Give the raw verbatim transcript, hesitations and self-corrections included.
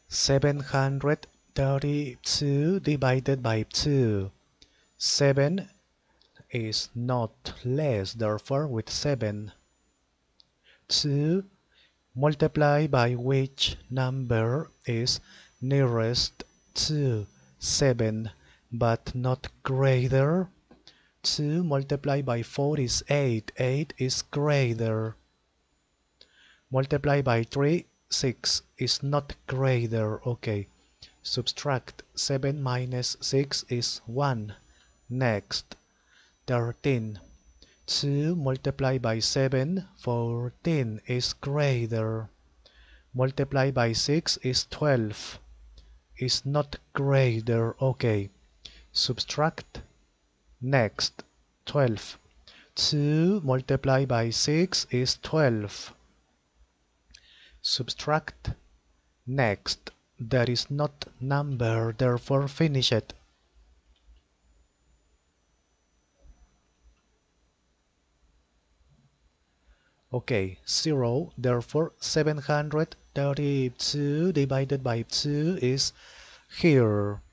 seven hundred thirty-two divided by two. seven is not less, therefore with seven. two multiply by which number is nearest to seven but not greater? two multiplied by four is eight. eight is greater. Multiply by three, six is not greater. Okay. Subtract seven minus six is one. Next, thirteen. two multiplied by seven, fourteen is greater. Multiply by six is twelve. Is not greater. Okay. Subtract. Next, twelve. two multiplied by six is twelve. Subtract. Next, there is not number, therefore finish it. Okay, zero, therefore seven hundred thirty-two divided by two is here.